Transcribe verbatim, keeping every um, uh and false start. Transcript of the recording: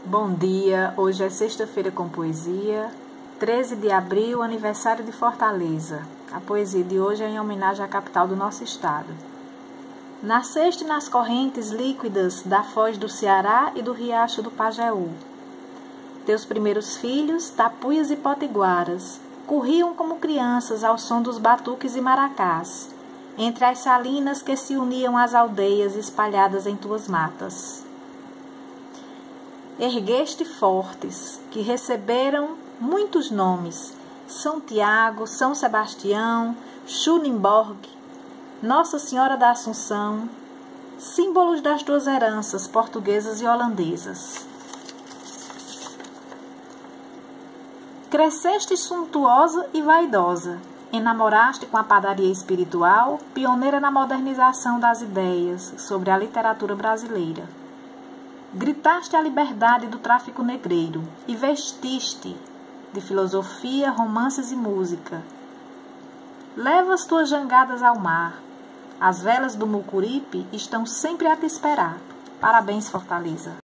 Bom dia, hoje é sexta-feira com poesia, treze de abril, aniversário de Fortaleza. A poesia de hoje é em homenagem à capital do nosso estado. Nasceste nas correntes líquidas da foz do Ceará e do riacho do Pajeú. Teus primeiros filhos, tapuias e potiguaras, corriam como crianças ao som dos batuques e maracás, entre as salinas que se uniam às aldeias espalhadas em tuas matas. Ergueste fortes, que receberam muitos nomes, São Tiago, São Sebastião, Schulenburg, Nossa Senhora da Assunção, símbolos das tuas heranças portuguesas e holandesas. Cresceste suntuosa e vaidosa, enamoraste com a padaria espiritual, pioneira na modernização das ideias sobre a literatura brasileira. Gritaste a liberdade do tráfico negreiro e vestiste de filosofia, romances e música. Levas tuas jangadas ao mar. As velas do Mucuripe estão sempre a te esperar. Parabéns, Fortaleza!